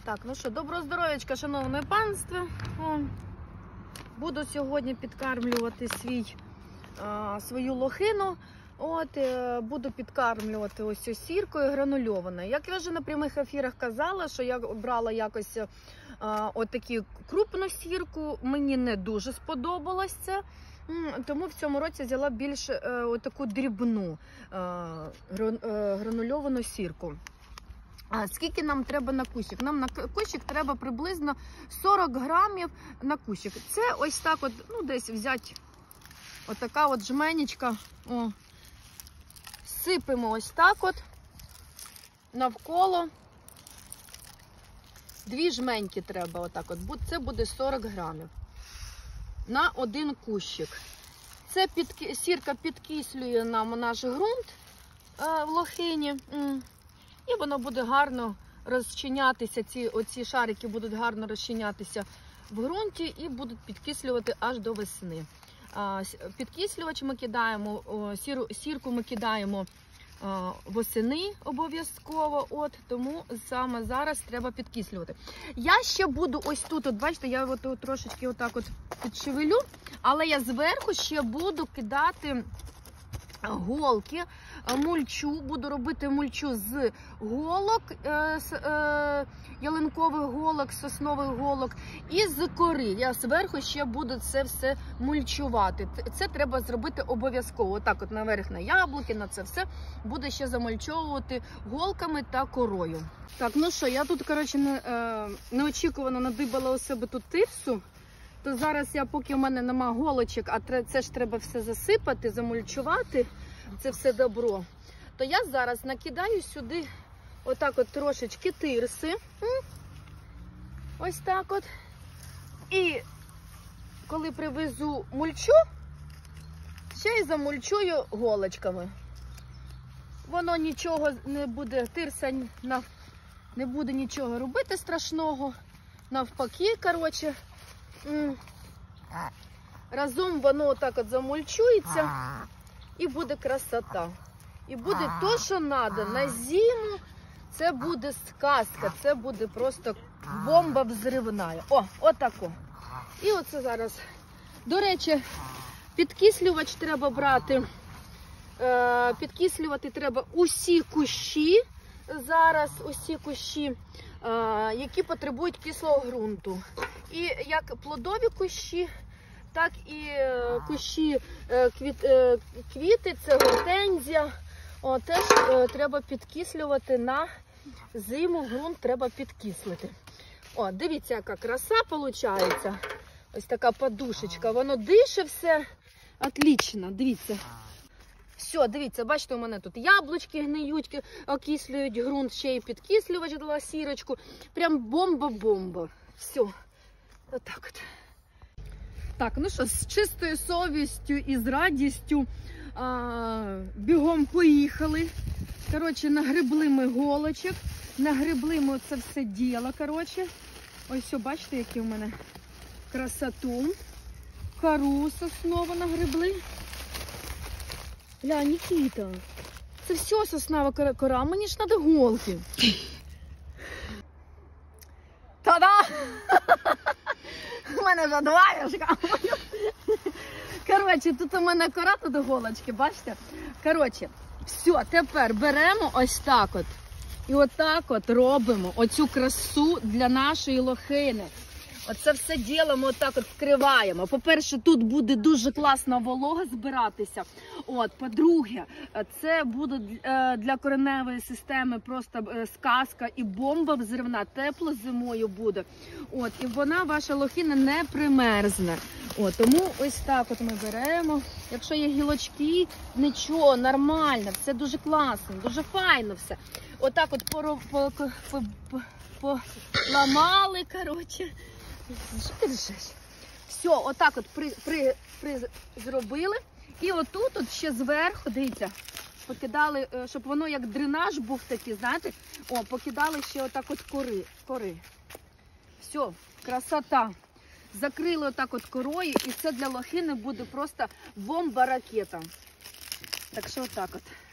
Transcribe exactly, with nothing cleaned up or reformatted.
Так, ну що, доброго здоров'ячка, шановне панство. О, буду сьогодні підкармлювати свій, а, свою лохину. От, е, буду підкармлювати ось ось сіркою гранульованою. Як я вже на прямих ефірах казала, що я брала якось а, отаку крупну сірку, мені не дуже сподобалось це. Тому в цьому році взяла більш е, отаку дрібну е, гран, е, гранульовану сірку. А скільки нам треба на кущик? Нам на кущик треба приблизно сорок грамів на кущик. Це ось так от, ну десь взяти отака от жменечка. О. Сипемо ось так от навколо. Дві жменьки треба отак от. Це буде сорок грамів на один кущик. Це під, сірка підкислює нам наш ґрунт е, в лохині. І воно буде гарно розчинятися, ці оці шарики будуть гарно розчинятися в ґрунті і будуть підкислювати аж до весни. Підкислювач ми кидаємо, сіру, сірку ми кидаємо восени обов'язково, от, тому саме зараз треба підкислювати. Я ще буду ось тут, от бачите, я от, от, трошечки отак от підшевелю, але я зверху ще буду кидати голки, мульчу, буду робити мульчу з голок, е, з, е, ялинкових голок, соснових голок і з кори. Я зверху ще буду це все мульчувати. Це треба зробити обов'язково. Отак от наверх на яблуки, на це все буду ще замульчовувати голками та корою. Так, ну що, я тут, коротше, не, е, неочікувано надибала у себе тут тирсу. То зараз я, поки в мене нема голочок, а це ж треба все засипати, замульчувати, це все добро, то я зараз накидаю сюди отак от трошечки тирси. Ось так от. І коли привезу мульчу, ще й замульчую голочками. Воно нічого не буде, тирса не буде нічого робити страшного. Навпаки, коротше. Разом воно отак от замульчується і буде красота. І буде то, що треба. На зиму це буде сказка, це буде просто бомба взривна. О, отако. І оце зараз. До речі, підкислювач треба брати, підкислювати треба усі кущі, зараз усі кущі, які потребують кислого ґрунту. І як плодові кущі, так і кущі квіти, це гортензія. О, теж треба підкислювати на зиму, ґрунт треба підкислити. О, дивіться, яка краса виходить. Ось така подушечка, воно дише все. Отлично, дивіться. Все, дивіться, бачите, у мене тут яблучки гниють, окислюють ґрунт, ще й підкислювач дала сірочку. Прям бомба-бомба. Все. Отак от. Так, ну що, з чистою совістю і з радістю а, бігом поїхали. Коротше, нагребли ми голочок, нагребли ми це все діло, коротше. Ось все, бачите, які в мене красоту. Кору соснову нагребли. Гля, Нікіта, це все соснова кора, кора, мені ж треба голки. Та-да! У мене вже двоєшка. Коротше, тут у мене кора, тут голочки, бачите? Коротше, все, тепер беремо ось так от. І отак от робимо оцю красу для нашої лохини. Оце все діло ми отак от вкриваємо. По-перше, тут буде дуже класна волога збиратися. От, по-друге, це буде для кореневої системи просто сказка і бомба взривна. Тепло зимою буде. От, і вона, ваша лохина, не примерзне. От, тому ось так от ми беремо. Якщо є гілочки, нічого, нормально, все дуже класно, дуже файно все. Отак от поламали, коротше. Що ти рішиш? Все, отак от при, при, при, зробили. І отут от ще зверху, дивіться, покидали, щоб воно як дренаж був такий, знаєте, о, покидали ще отак от кори. кори. Все, красота. Закрили отак от корою, і це для лохини буде просто бомба-ракета. Так що отак от.